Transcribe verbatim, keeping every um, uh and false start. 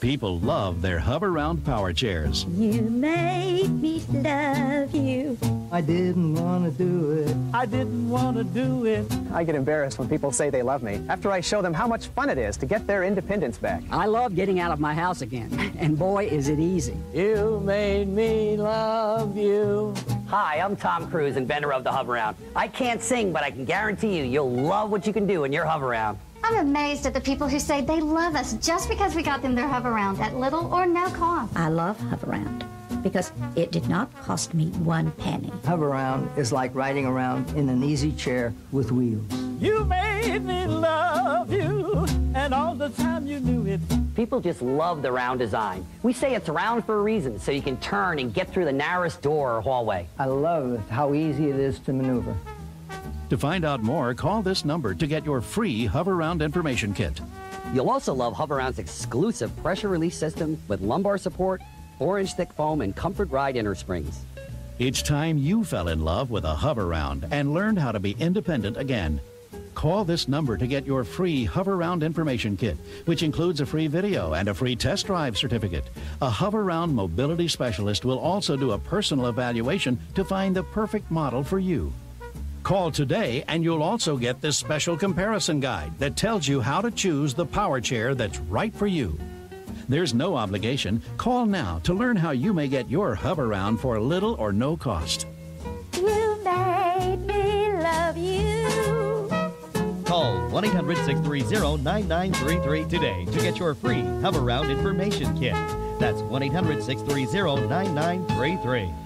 People love their Hover-Round power chairs. You made me love you. I didn't want to do it. I didn't want to do it. I get embarrassed when people say they love me after I show them how much fun it is to get their independence back. I love getting out of my house again, and boy, is it easy. You made me love you. Hi, I'm Tom Cruise, inventor of the Hover-Round. I can't sing, but I can guarantee you, you'll love what you can do in your Hover-Round. I'm amazed at the people who say they love us just because we got them their Hover-Round at little or no cost. I love Hover-Round because it did not cost me one penny. Hover-Round is like riding around in an easy chair with wheels. You made me love you, and all the time you knew it. People just love the round design. We say it's round for a reason, so you can turn and get through the narrowest door or hallway. I love how easy it is to maneuver. To find out more, call this number to get your free Hover-Round information kit. You'll also love Hover-Round's exclusive pressure release system with lumbar support, four inch thick foam, and Comfort Ride inner springs. Each time you fell in love with a Hover-Round and learned how to be independent again, call this number to get your free Hover-Round information kit, which includes a free video and a free test drive certificate. A Hover-Round mobility specialist will also do a personal evaluation to find the perfect model for you. Call today and you'll also get this special comparison guide that tells you how to choose the power chair that's right for you. There's no obligation. Call now to learn how you may get your Hover-Round for little or no cost. You made me love you. Call one eight hundred, six three zero, nine nine three three today to get your free Hover-Round information kit. That's one eight hundred, six three zero, nine nine three three.